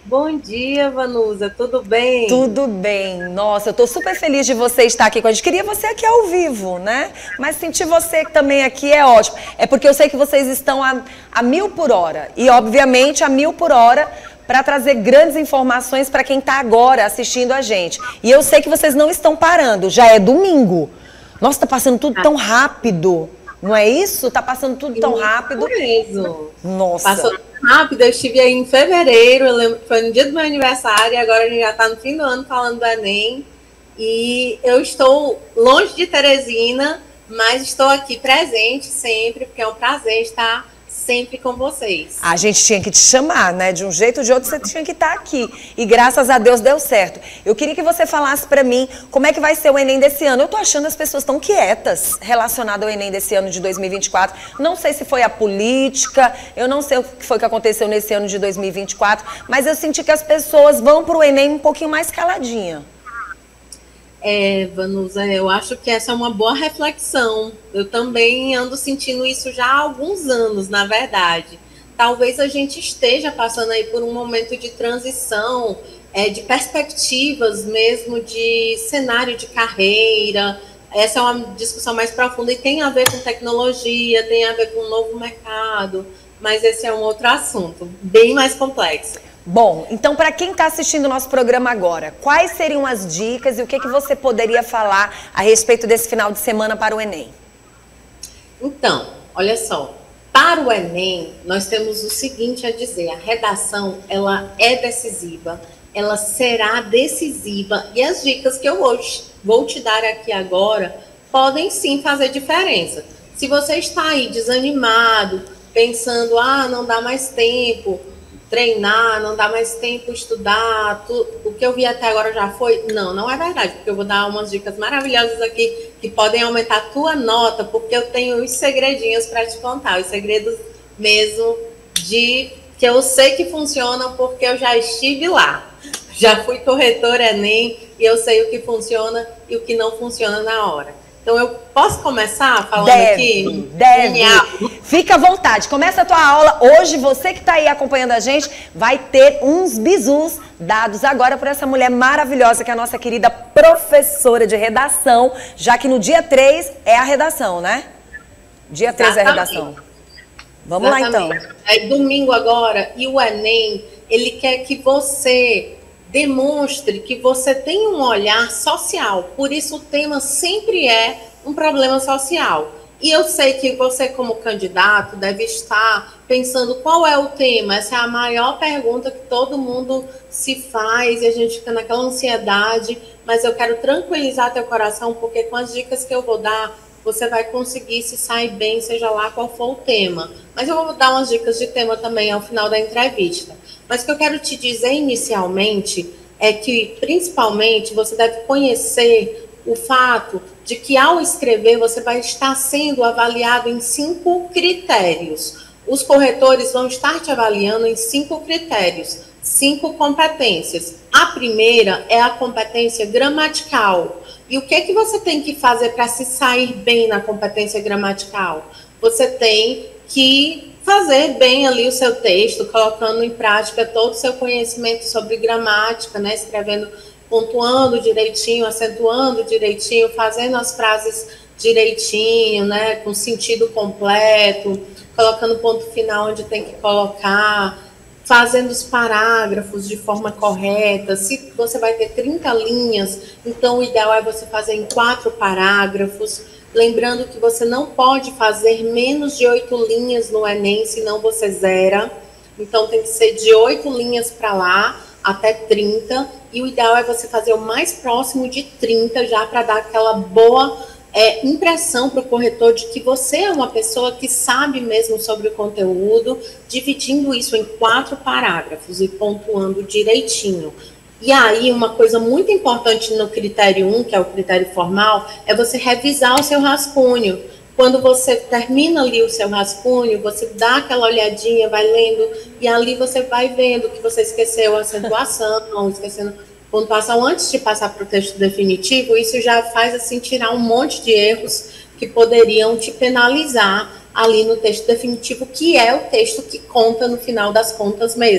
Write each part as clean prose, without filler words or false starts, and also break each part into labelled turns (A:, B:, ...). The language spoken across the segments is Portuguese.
A: Bom dia, Vanusa, tudo bem?
B: Tudo bem. Nossa, eu tô super feliz de você estar aqui com a gente. Queria você aqui ao vivo, né? Mas sentir você também aqui é ótimo. É porque eu sei que vocês estão a 1.000 por hora. E, obviamente, a 1.000 por hora para trazer grandes informações para quem está agora assistindo a gente. E eu sei que vocês não estão parando. Já é domingo. Nossa, tá passando tudo tão rápido. Não é isso? Tá passando tudo tão rápido.
A: Mesmo.
B: Nossa.
A: Passou rápido, eu estive aí em fevereiro, eu lembro que foi no dia do meu aniversário, e agora a gente já está no fim do ano falando do Enem. E eu estou longe de Teresina, mas estou aqui presente sempre, porque é um prazer estar sempre com vocês.
B: A gente tinha que te chamar, né? De um jeito ou de outro você tinha que estar aqui. E graças a Deus deu certo. Eu queria que você falasse pra mim como é que vai ser o Enem desse ano. Eu tô achando as pessoas tão quietas relacionadas ao Enem desse ano de 2024. Não sei se foi a política, eu não sei o que foi que aconteceu nesse ano de 2024, mas eu senti que as pessoas vão pro Enem um pouquinho mais caladinha.
A: Vanusa, eu acho que essa é uma boa reflexão. Eu também ando sentindo isso já há alguns anos, na verdade. Talvez a gente esteja passando aí por um momento de transição, de perspectivas mesmo, de cenário de carreira. Essa é uma discussão mais profunda e tem a ver com tecnologia, tem a ver com um novo mercado, mas esse é um outro assunto, bem mais complexo.
B: Bom, então para quem está assistindo o nosso programa agora, quais seriam as dicas e o que você poderia falar a respeito desse final de semana para o Enem?
A: Então, olha só, para o Enem, nós temos o seguinte a dizer, a redação, ela é decisiva, ela será decisiva, e as dicas que eu hoje vou te dar aqui agora podem sim fazer diferença. Se você está aí desanimado, pensando, não dá mais tempo, treinar, não dá mais tempo estudar, o que eu vi até agora já foi? Não, não é verdade, porque eu vou dar umas dicas maravilhosas aqui que podem aumentar a tua nota, porque eu tenho os segredinhos para te contar, os segredos mesmo de que eu sei que funcionam porque eu já estive lá. Já fui corretora Enem e eu sei o que funciona e o que não funciona na hora. Então, eu posso começar falando aqui?
B: Deve. Fica à vontade. Começa a tua aula. Hoje, você que está aí acompanhando a gente, vai ter uns bizus dados agora por essa mulher maravilhosa, que é a nossa querida professora de redação, já que no dia 3 é a redação, né? Dia 3 é a redação. Vamos lá, então.
A: É domingo agora, e o Enem, ele quer que você demonstre que você tem um olhar social, por isso o tema sempre é um problema social. E eu sei que você, como candidato, deve estar pensando qual é o tema. Essa é a maior pergunta que todo mundo se faz e a gente fica naquela ansiedade, mas eu quero tranquilizar teu coração, porque com as dicas que eu vou dar, você vai conseguir se sair bem, seja lá qual for o tema. Mas eu vou dar umas dicas de tema também ao final da entrevista. Mas o que eu quero te dizer inicialmente é que, principalmente, você deve conhecer o fato de que, ao escrever, você vai estar sendo avaliado em 5 critérios. Os corretores vão estar te avaliando em 5 critérios, 5 competências. A primeira é a competência gramatical. E o que você tem que fazer para se sair bem na competência gramatical? Você tem que fazer bem ali o seu texto, colocando em prática todo o seu conhecimento sobre gramática, né? Escrevendo, pontuando direitinho, acentuando direitinho, fazendo as frases direitinho, né? Com sentido completo, colocando ponto final onde tem que colocar, fazendo os parágrafos de forma correta. Se você vai ter 30 linhas, então o ideal é você fazer em 4 parágrafos. Lembrando que você não pode fazer menos de 8 linhas no Enem, senão você zera. Então tem que ser de 8 linhas para lá, até 30. E o ideal é você fazer o mais próximo de 30, já para dar aquela boa impressão para o corretor de que você é uma pessoa que sabe mesmo sobre o conteúdo, dividindo isso em 4 parágrafos e pontuando direitinho. E aí, uma coisa muito importante no critério 1, que é o critério formal, é você revisar o seu rascunho. Quando você termina ali o seu rascunho, você dá aquela olhadinha, vai lendo, e ali você vai vendo que você esqueceu a acentuação, esquecendo pontuação antes de passar para o texto definitivo. Isso já faz assim tirar um monte de erros que poderiam te penalizar ali no texto definitivo, que é o texto que conta no final das contas mesmo.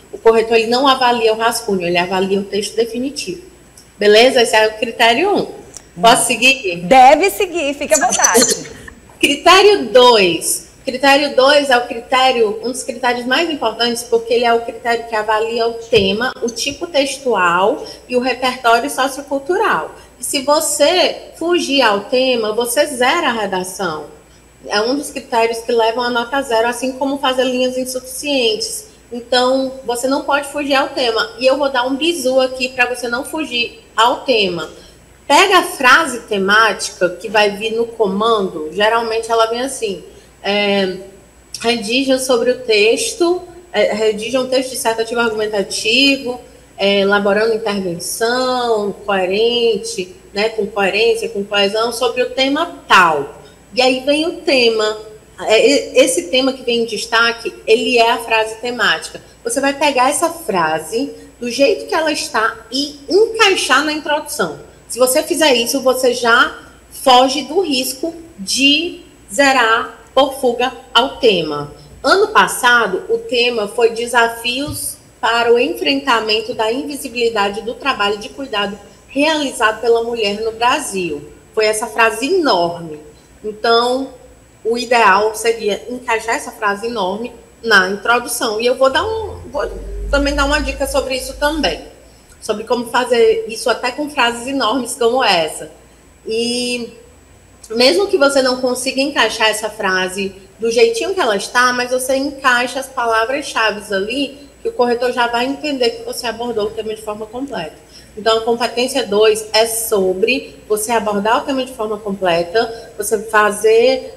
A: o corretor ele não avalia o rascunho, ele avalia o texto definitivo. Beleza? Esse é o critério 1. Posso seguir?
B: Deve seguir, fique à vontade.
A: Critério 2. Critério 2 é o critério, um dos critérios mais importantes, porque ele é o critério que avalia o tema, o tipo textual e o repertório sociocultural. E se você fugir ao tema, você zera a redação. É um dos critérios que levam a nota 0, assim como fazer linhas insuficientes. Então, você não pode fugir ao tema. E eu vou dar um bizu aqui para você não fugir ao tema. Pega a frase temática que vai vir no comando, geralmente ela vem assim... redigam sobre o texto, redigam um texto dissertativo argumentativo, elaborando intervenção coerente, né, com coerência, com coesão, sobre o tema tal. E aí vem o tema, esse tema que vem em destaque, ele é a frase temática. Você vai pegar essa frase do jeito que ela está e encaixar na introdução. Se você fizer isso, você já foge do risco de zerar por fuga ao tema. Ano passado, o tema foi desafios para o enfrentamento da invisibilidade do trabalho de cuidado realizado pela mulher no Brasil. Foi essa frase enorme. Então, o ideal seria encaixar essa frase enorme na introdução. E eu vou também dar uma dica sobre isso também. Sobre como fazer isso até com frases enormes como essa. E... mesmo que você não consiga encaixar essa frase do jeitinho que ela está, mas você encaixa as palavras-chave ali, que o corretor já vai entender que você abordou o tema de forma completa. Então, a competência 2 é sobre você abordar o tema de forma completa, você fazer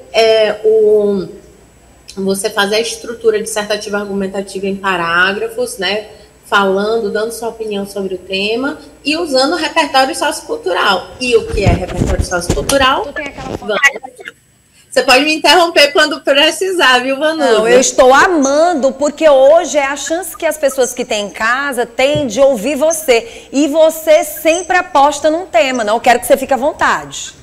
A: a estrutura dissertativa argumentativa em parágrafos, né? Falando, dando sua opinião sobre o tema e usando o repertório sociocultural. E o que é repertório sociocultural? Você pode me interromper quando precisar, viu, Vanusa?
B: Não, eu estou amando, porque hoje é a chance que as pessoas que têm em casa têm de ouvir você. E você sempre aposta num tema, não quero que você fique à vontade.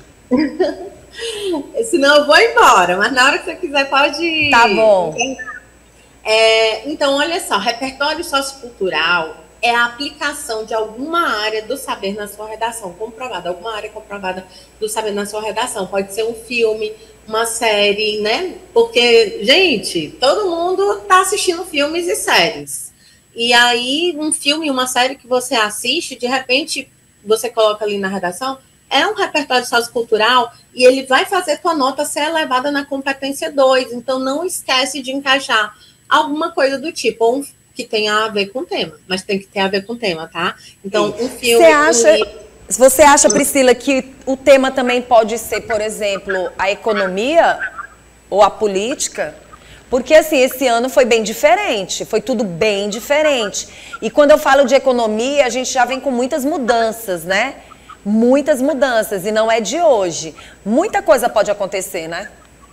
A: Senão eu vou embora, mas na hora que você quiser pode...
B: Tá bom.
A: Então, olha só, repertório sociocultural é a aplicação de alguma área do saber na sua redação, comprovada, alguma área comprovada do saber na sua redação. Pode ser um filme, uma série, né? Porque, gente, todo mundo está assistindo filmes e séries. E aí, um filme, uma série que você assiste, de repente, você coloca ali na redação, é um repertório sociocultural e ele vai fazer tua nota ser elevada na competência 2. Então, não esquece de encaixar alguma coisa do tipo, que tenha a ver com o tema, mas tem que ter a ver com o tema, tá? Então, um filme...
B: Você acha, Priscila, que o tema também pode ser, por exemplo, a economia ou a política? Porque, assim, esse ano foi bem diferente, foi tudo bem diferente. E quando eu falo de economia, a gente já vem com muitas mudanças, né? Muitas mudanças, e não é de hoje. Muita coisa pode acontecer, né?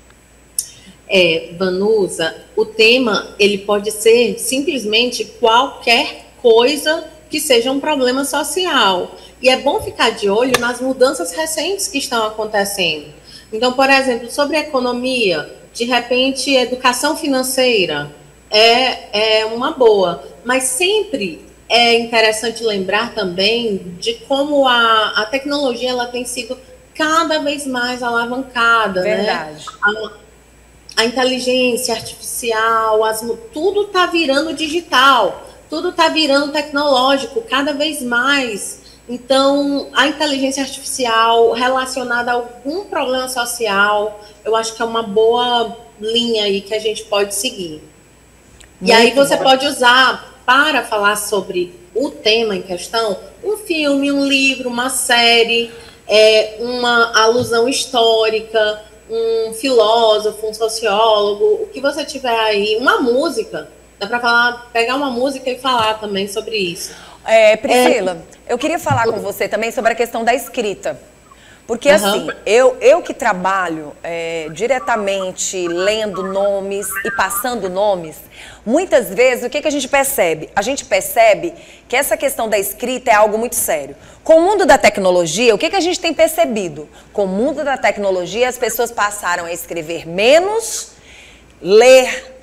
A: Vanusa, o tema, ele pode ser simplesmente qualquer coisa que seja um problema social. E é bom ficar de olho nas mudanças recentes que estão acontecendo. Então, por exemplo, sobre a economia, de repente, educação financeira é uma boa. Mas sempre é interessante lembrar também de como a tecnologia ela tem sido cada vez mais alavancada.
B: Verdade.
A: Né? A inteligência artificial, tudo está virando digital, tudo está virando tecnológico, cada vez mais. Então, a inteligência artificial relacionada a algum problema social, eu acho que é uma boa linha aí que a gente pode seguir. E aí você pode usar, para falar sobre o tema em questão, um filme, um livro, uma série, uma alusão histórica, um filósofo, um sociólogo, o que você tiver aí, uma música, dá para pegar uma música e falar também sobre isso.
B: Priscila, eu queria falar com você também sobre a questão da escrita. Porque, assim, eu que trabalho diretamente lendo nomes e passando nomes, muitas vezes, o que a gente percebe? A gente percebe que essa questão da escrita é algo muito sério. Com o mundo da tecnologia, o que a gente tem percebido? Com o mundo da tecnologia, as pessoas passaram a escrever menos, ler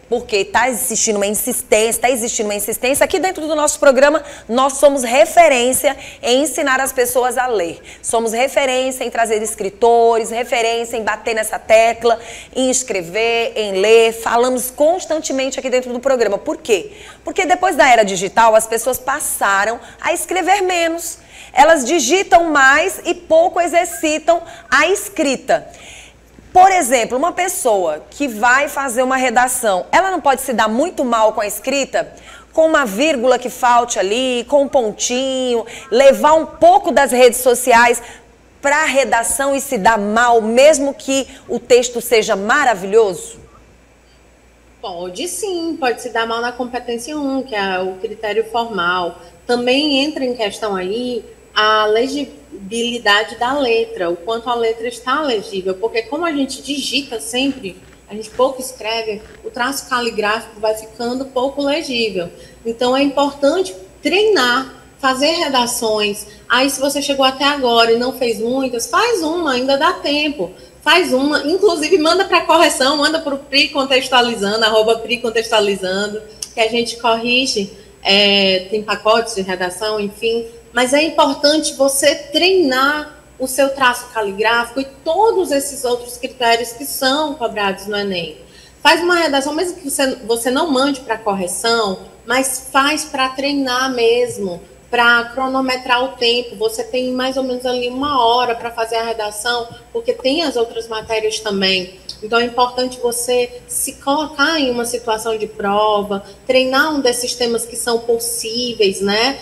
B: porque está existindo uma insistência. Aqui dentro do nosso programa, nós somos referência em ensinar as pessoas a ler. Somos referência em trazer escritores, referência em bater nessa tecla, em escrever, em ler. Falamos constantemente aqui dentro do programa. Por quê? Porque depois da era digital, as pessoas passaram a escrever menos. Elas digitam mais e pouco exercitam a escrita. Por exemplo, uma pessoa que vai fazer uma redação, ela não pode se dar muito mal com a escrita? Com uma vírgula que falte ali, com um pontinho, levar um pouco das redes sociais para a redação e se dar mal, mesmo que o texto seja maravilhoso?
A: Pode sim, pode se dar mal na competência 1, que é o critério formal. Também entra em questão aí a legibilidade da letra, o quanto a letra está legível, porque como a gente digita sempre, a gente pouco escreve, o traço caligráfico vai ficando pouco legível. Então é importante treinar, fazer redações. Aí se você chegou até agora e não fez muitas, faz uma, ainda dá tempo. Faz uma, inclusive manda para correção, manda para o PRI Contextualizando, @PRI Contextualizando, que a gente corrige, tem pacotes de redação, enfim. Mas é importante você treinar o seu traço caligráfico e todos esses outros critérios que são cobrados no Enem. Faz uma redação, mesmo que você não mande para correção, mas faz para treinar mesmo, para cronometrar o tempo. Você tem mais ou menos ali 1 hora para fazer a redação, porque tem as outras matérias também. Então é importante você se colocar em uma situação de prova, treinar um desses temas que são possíveis, né?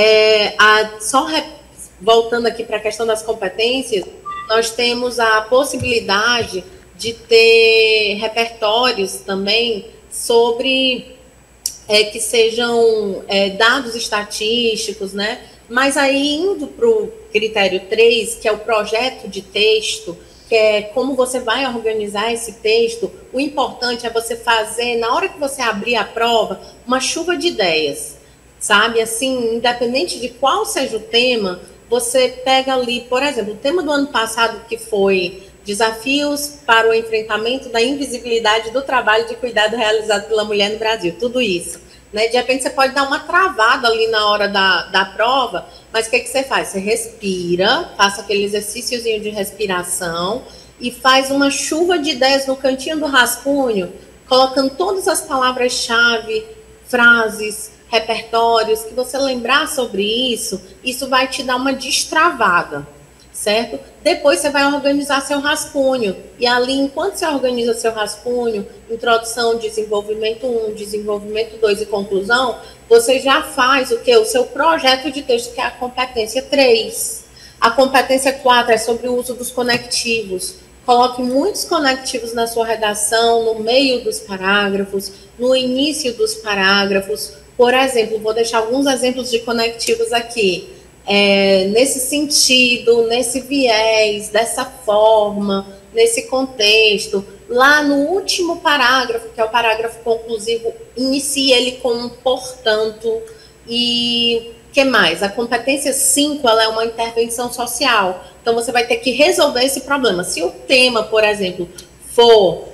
A: Voltando aqui para a questão das competências, nós temos a possibilidade de ter repertórios também sobre que sejam dados estatísticos, né? Mas aí indo para o critério 3, que é o projeto de texto, que é como você vai organizar esse texto, o importante é você fazer, na hora que você abrir a prova, uma chuva de ideias. Sabe, assim, independente de qual seja o tema, você pega ali, por exemplo, o tema do ano passado que foi Desafios para o Enfrentamento da Invisibilidade do Trabalho de Cuidado Realizado pela Mulher no Brasil, tudo isso, né? De repente você pode dar uma travada ali na hora da prova, mas o que você faz? Você respira, faça aquele exercíciozinho de respiração e faz uma chuva de ideias no cantinho do rascunho, colocando todas as palavras-chave, frases, repertórios, que você lembrar sobre isso, isso vai te dar uma destravada, certo? Depois você vai organizar seu rascunho, e ali, enquanto você organiza seu rascunho, introdução, desenvolvimento 1, desenvolvimento 2 e conclusão, você já faz o quê? O seu projeto de texto, que é a competência 3. A competência 4 é sobre o uso dos conectivos. Coloque muitos conectivos na sua redação, no meio dos parágrafos, no início dos parágrafos. Por exemplo, vou deixar alguns exemplos de conectivos aqui. Nesse sentido, nesse viés, dessa forma, nesse contexto. Lá no último parágrafo, que é o parágrafo conclusivo, inicie ele com um portanto. E o que mais? A competência 5, ela é uma intervenção social. Então, você vai ter que resolver esse problema. Se o tema, por exemplo, for,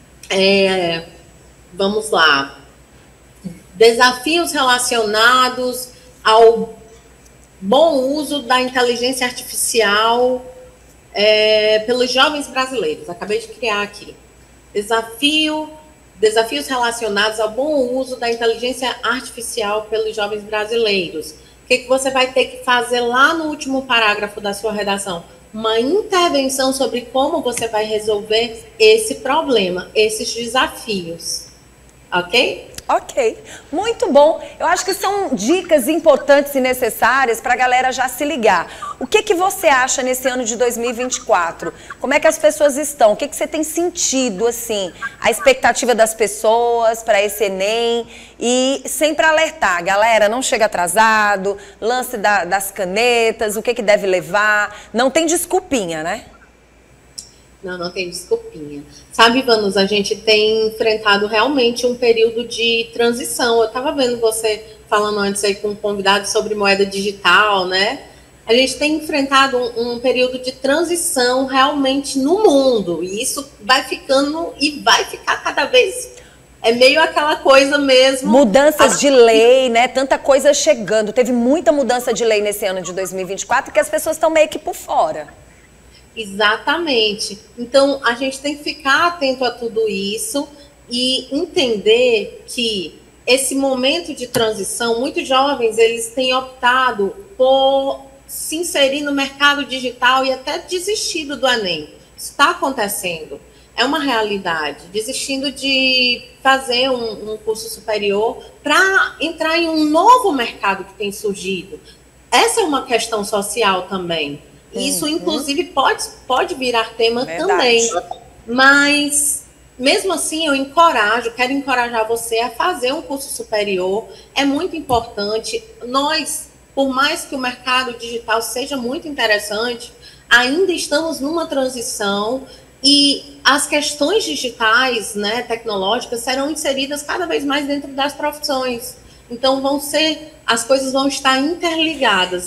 A: vamos lá, desafios relacionados ao bom uso da inteligência artificial pelos jovens brasileiros. Acabei de criar aqui. Desafios relacionados ao bom uso da inteligência artificial pelos jovens brasileiros. O que você vai ter que fazer lá no último parágrafo da sua redação? Uma intervenção sobre como você vai resolver esse problema, esses desafios. Ok?
B: Ok, muito bom. Eu acho que são dicas importantes e necessárias para a galera já se ligar. O que você acha nesse ano de 2024? Como é que as pessoas estão? O que você tem sentido, assim, a expectativa das pessoas para esse Enem? E sempre alertar, galera, não chega atrasado, lance das canetas, o que deve levar. Não tem desculpinha, né?
A: Não tem desculpinha. Sabe, Vanus, a gente tem enfrentado realmente um período de transição. Eu estava vendo você falando antes aí com um convidado sobre moeda digital, né? A gente tem enfrentado um período de transição realmente no mundo. E isso vai ficando e vai ficar cada vez É meio aquela coisa mesmo.
B: Mudanças de lei, né? Tanta coisa chegando. Teve muita mudança de lei nesse ano de 2024 que as pessoas estão meio que por fora.
A: Exatamente. Então, a gente tem que ficar atento a tudo isso e entender que esse momento de transição, muitos jovens, eles têm optado por se inserir no mercado digital e até desistido do Enem. Isso está acontecendo. É uma realidade, desistindo de fazer um curso superior para entrar em um novo mercado que tem surgido. Essa é uma questão social também. Isso, inclusive, pode virar tema também. Mas, mesmo assim, quero encorajar você a fazer um curso superior. É muito importante. Nós, por mais que o mercado digital seja muito interessante, ainda estamos numa transição. E as questões digitais, né, tecnológicas, serão inseridas cada vez mais dentro das profissões. Então, as coisas vão estar interligadas.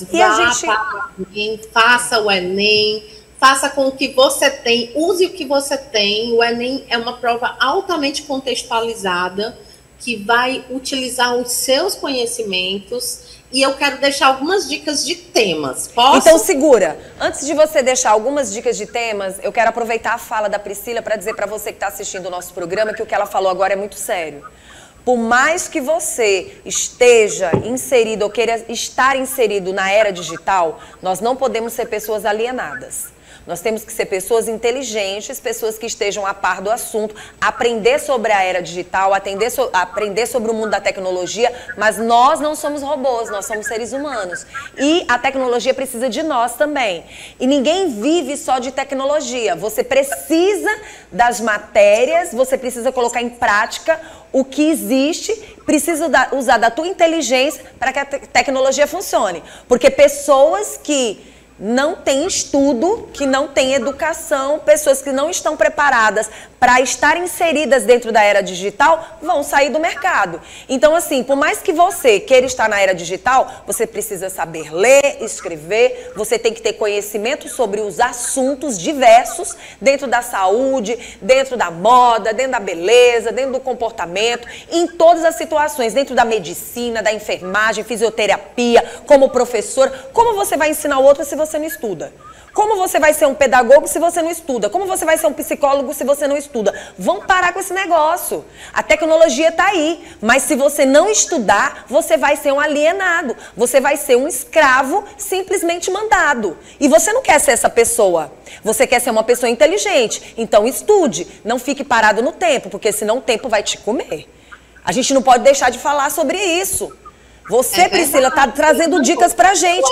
A: Faça o Enem, faça com o que você tem, use o que você tem. O Enem é uma prova altamente contextualizada, que vai utilizar os seus conhecimentos. E eu quero deixar algumas dicas de temas. Posso?
B: Então segura. Antes de você deixar algumas dicas de temas, eu quero aproveitar a fala da Priscila para dizer para você que está assistindo o nosso programa que o que ela falou agora é muito sério. Por mais que você esteja inserido ou queira estar inserido na era digital, nós não podemos ser pessoas alienadas. Nós temos que ser pessoas inteligentes, pessoas que estejam a par do assunto, aprender sobre a era digital, aprender sobre o mundo da tecnologia, mas nós não somos robôs, nós somos seres humanos. E a tecnologia precisa de nós também. E ninguém vive só de tecnologia. Você precisa das matérias, você precisa colocar em prática o que existe, precisa usar da tua inteligência para que a tecnologia funcione. Porque pessoas que não têm estudo, que não têm educação, pessoas que não estão preparadas para estar inseridas dentro da era digital, vão sair do mercado. Então, assim, por mais que você queira estar na era digital, você precisa saber ler, escrever, você tem que ter conhecimento sobre os assuntos diversos dentro da saúde, dentro da moda, dentro da beleza, dentro do comportamento, em todas as situações, dentro da medicina, da enfermagem, fisioterapia, como professor. Como você vai ensinar o outro se você não estuda? Como você vai ser um pedagogo se você não estuda? Como você vai ser um psicólogo se você não estuda? Vamos parar com esse negócio. A tecnologia está aí, mas se você não estudar, você vai ser um alienado. Você vai ser um escravo simplesmente mandado. E você não quer ser essa pessoa. Você quer ser uma pessoa inteligente. Então estude. Não fique parado no tempo, porque senão o tempo vai te comer. A gente não pode deixar de falar sobre isso. Você, Priscila, está trazendo dicas pra gente.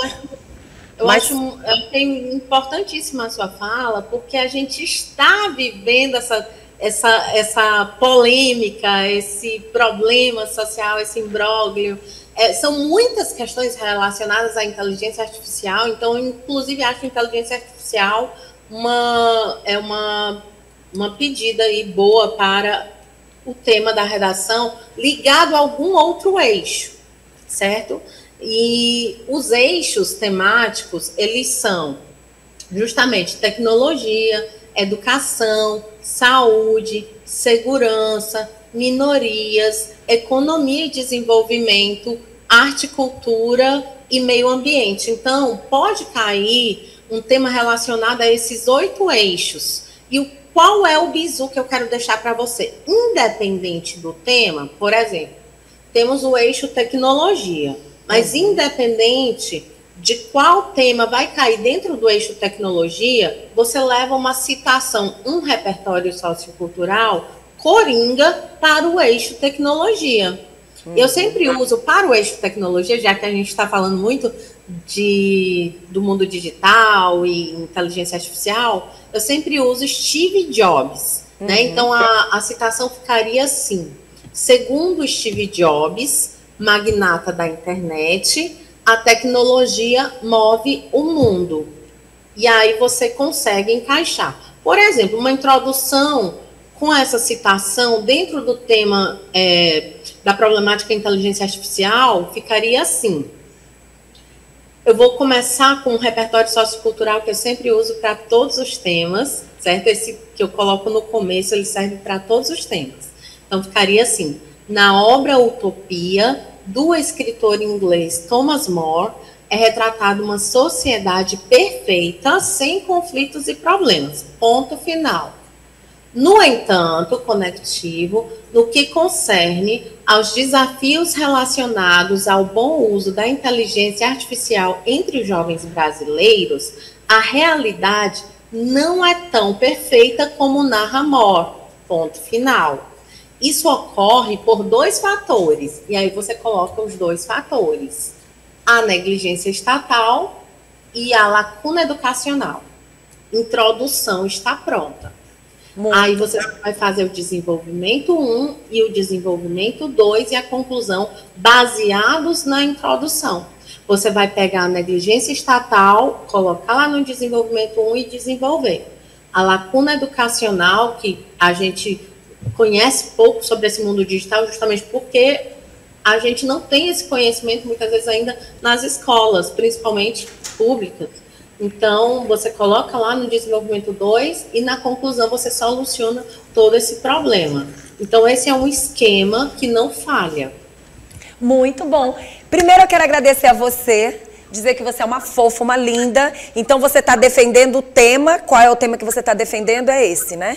A: Eu acho importantíssima a sua fala, porque a gente está vivendo essa polêmica, esse problema social, esse imbróglio. São muitas questões relacionadas à inteligência artificial, então, inclusive, acho a inteligência artificial uma pedida aí boa para o tema da redação, ligado a algum outro eixo, certo? E os eixos temáticos, eles são justamente tecnologia, educação, saúde, segurança, minorias, economia e desenvolvimento, arte, cultura e meio ambiente. Então, pode cair um tema relacionado a esses 8 eixos. E qual é o bizu que eu quero deixar para você? Independente do tema, por exemplo, temos o eixo tecnologia. Mas independente de qual tema vai cair dentro do eixo tecnologia, você leva uma citação, um repertório sociocultural coringa para o eixo tecnologia. Eu sempre uso para o eixo tecnologia, já que a gente está falando muito do mundo digital e inteligência artificial, eu sempre uso Steve Jobs. Né? Então, a citação ficaria assim: segundo Steve Jobs, magnata da internet, a tecnologia move o mundo. E aí você consegue encaixar. Por exemplo, uma introdução com essa citação dentro do tema da problemática inteligência artificial ficaria assim. Eu vou começar com um repertório sociocultural que eu sempre uso para todos os temas, certo? Esse que eu coloco no começo, ele serve para todos os temas. Então, ficaria assim: na obra Utopia, do escritor inglês Thomas More, é retratada uma sociedade perfeita, sem conflitos e problemas. Ponto final. No entanto, conectivo, no que concerne aos desafios relacionados ao bom uso da inteligência artificial entre os jovens brasileiros, a realidade não é tão perfeita como narra More. Ponto final. Isso ocorre por 2 fatores, e aí você coloca os 2 fatores: a negligência estatal e a lacuna educacional. Introdução está pronta. Muito. Aí você vai fazer o desenvolvimento 1 e o desenvolvimento 2 e a conclusão baseados na introdução. Você vai pegar a negligência estatal, colocar lá no desenvolvimento 1 e desenvolver. A lacuna educacional, que a gente conhece pouco sobre esse mundo digital, justamente porque a gente não tem esse conhecimento muitas vezes ainda nas escolas, principalmente públicas. Então, você coloca lá no desenvolvimento 2 e na conclusão você soluciona todo esse problema. Então, esse é um esquema que não falha.
B: Muito bom. Primeiro, eu quero agradecer a você, dizer que você é uma fofa, uma linda. Então, você está defendendo o tema. Qual é o tema que você está defendendo? É esse, né?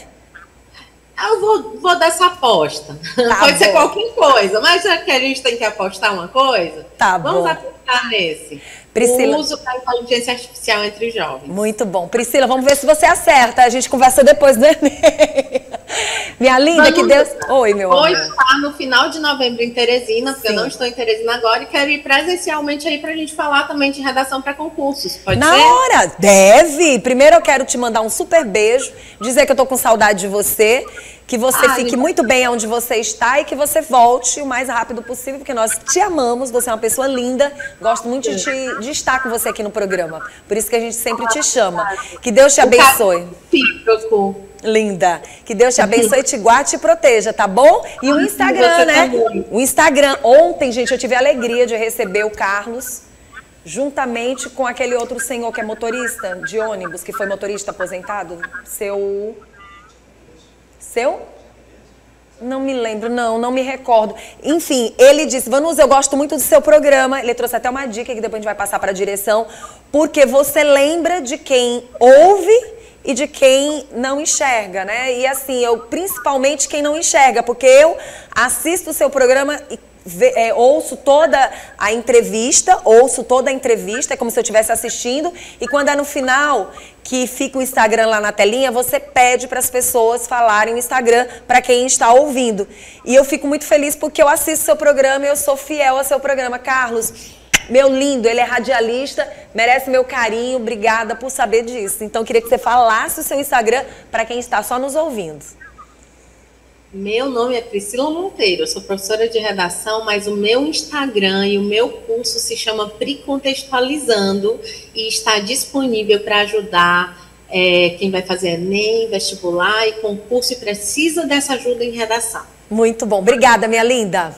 A: Eu vou dessa aposta.
B: Tá
A: Pode
B: bom.
A: ser qualquer coisa, mas já que a gente tem que apostar uma coisa,
B: tá
A: vamos
B: bom.
A: apostar nesse.
B: Priscila.
A: O uso da inteligência artificial entre os jovens.
B: Muito bom. Priscila, vamos ver se você acerta. A gente conversa depois do Enem. Minha linda, que Deus... Oi, meu amor.
A: Vou estar no final de novembro em Teresina, porque
B: Sim.
A: eu não estou em Teresina agora, e quero ir presencialmente aí pra gente falar também de redação para concursos. Pode
B: Na
A: ser?
B: hora! Deve! Primeiro eu quero te mandar um super beijo, dizer que eu tô com saudade de você, que você fique muito bem onde você está e que você volte o mais rápido possível, porque nós te amamos, você é uma pessoa linda, gosto muito de estar com você aqui no programa. Por isso que a gente sempre te chama. Que Deus te abençoe. Linda. Que Deus te abençoe, te guarde e te proteja, tá bom? E o Instagram, né? O Instagram. Ontem, gente, eu tive a alegria de receber o Carlos, juntamente com aquele outro senhor que é motorista de ônibus, que foi motorista aposentado. Seu? Não me lembro, não me recordo. Enfim, ele disse: Vanusa, eu gosto muito do seu programa. Ele trouxe até uma dica que depois a gente vai passar para a direção, porque você lembra de quem ouve e de quem não enxerga, né? E assim, principalmente quem não enxerga, porque eu assisto o seu programa e ouço toda a entrevista, é como se eu estivesse assistindo, e quando é no final, que fica o Instagram lá na telinha, você pede para as pessoas falarem o Instagram para quem está ouvindo. E eu fico muito feliz porque eu assisto seu programa e eu sou fiel ao seu programa. Carlos, meu lindo, ele é radialista, merece meu carinho, obrigada por saber disso. Então, eu queria que você falasse o seu Instagram para quem está só nos ouvindo.
A: Meu nome é Priscila Monteiro, eu sou professora de redação, mas o meu Instagram e o meu curso se chama Precontextualizando e está disponível para ajudar quem vai fazer Enem, vestibular e concurso e precisa dessa ajuda em redação.
B: Muito bom. Obrigada, minha linda.